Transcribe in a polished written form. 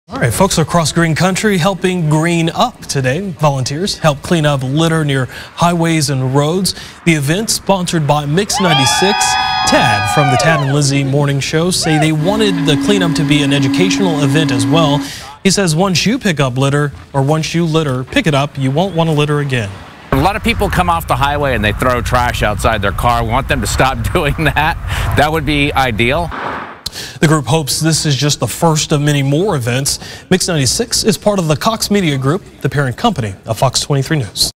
All right, folks across green country helping green up today. Volunteers help clean up litter near highways and roads. The event, sponsored by Mix 96, Tad from the Tad and Lizzie morning show, say they wanted the cleanup to be an educational event as well. He says once you pick up litter, or once you litter, pick it up, you won't want to litter again. A lot of people come off the highway and they throw trash outside their car. We want them to stop doing that. That would be ideal. The group hopes this is just the first of many more events. Mix 96 is part of the Cox Media Group, the parent company of Fox 23 News.